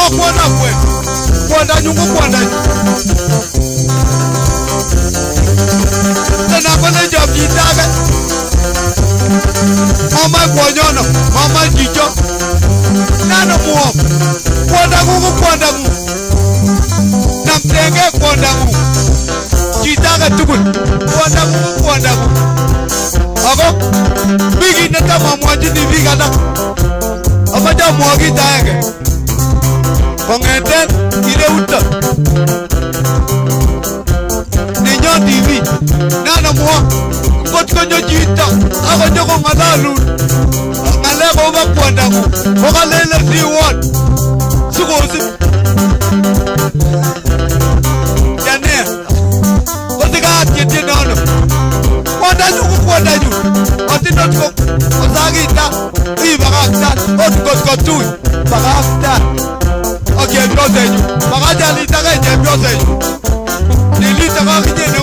kuona kwe kuanda nyungu kuanda tena kone job jitaga mama kuonyono mama jicho nano muo kuanda ngu namtenge kuanda ngu jitaga tukul kuanda ngu ako bigi natama mwaji ni biga na abaja mwagi daenge kongeten ile uta ninyo TV nana mwa ngot konyo jita ako nyoko ngalalu ngaleko ba kwanda ko okalele D1 sukosi jane otiga tete nono kwanda nyuku kwanda nyu otinot ko osagita ibakakta otikoskotui bakakta okay, brother, you. Bagaja lita ka je brother you. Nilita ka kinye